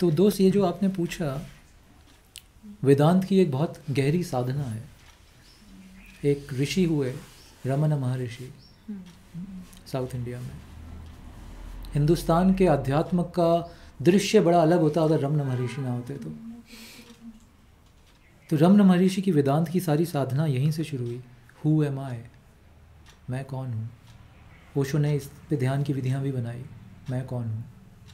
तो दोस्त, ये जो आपने पूछा, वेदांत की एक बहुत गहरी साधना है। एक ऋषि हुए, रमन महर्षि, साउथ इंडिया में। हिंदुस्तान के अध्यात्म का दृश्य बड़ा अलग होता अगर रमन महर्षि ना होते तो रमन महर्षि की वेदांत की सारी साधना यहीं से शुरू हुई। हु एम आई, मैं कौन हूँ। ओशो ने इस पे ध्यान की विधियाँ भी बनाई, मैं कौन हूँ।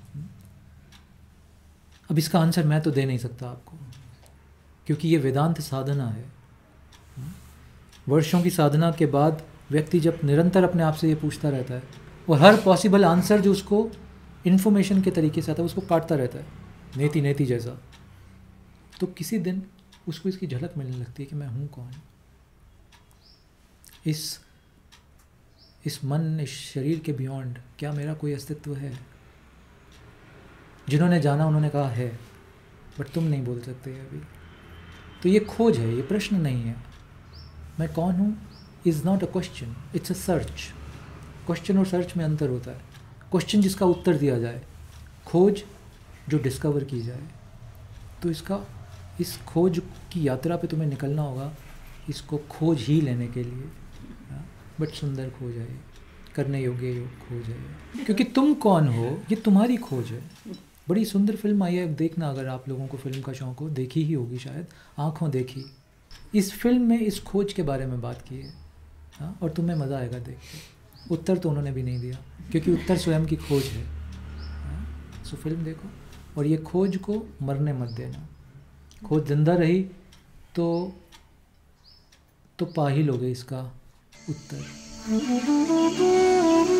अब इसका आंसर मैं तो दे नहीं सकता आपको, क्योंकि ये वेदांत साधना है। वर्षों की साधना के बाद व्यक्ति जब निरंतर अपने आप से ये पूछता रहता है, और हर पॉसिबल आंसर जो उसको इन्फॉर्मेशन के तरीके से आता है उसको काटता रहता है, नेति नेति जैसा, तो किसी दिन उसको इसकी झलक मिलने लगती है कि मैं हूँ कौन। इस मन, इस शरीर के बियॉन्ड क्या मेरा कोई अस्तित्व है। जिन्होंने जाना उन्होंने कहा है, बट तुम नहीं बोल सकते अभी। तो ये खोज है, ये प्रश्न नहीं है। मैं कौन हूँ is not a question, it's a search. Question और सर्च में अंतर होता है। क्वेश्चन जिसका उत्तर दिया जाए, खोज जो डिस्कवर की जाए। तो इस खोज की यात्रा पे तुम्हें निकलना होगा, इसको खोज ही लेने के लिए। बट सुंदर खोज है, करने योग्य खोज है, क्योंकि तुम कौन हो ये तुम्हारी खोज है। बड़ी सुंदर फिल्म आई है, देखना अगर आप लोगों को फिल्म का शौक़ हो, देखी ही होगी शायद, आँखों देखी। इस फिल्म में इस खोज के बारे में बात की है। हाँ, और तुम्हें मज़ा आएगा देख के। उत्तर तो उन्होंने भी नहीं दिया, क्योंकि उत्तर स्वयं की खोज है। सो फिल्म देखो, और ये खोज को मरने मत देना। खोज जिंदा रही तो पा ही लोगे इसका उत्तर।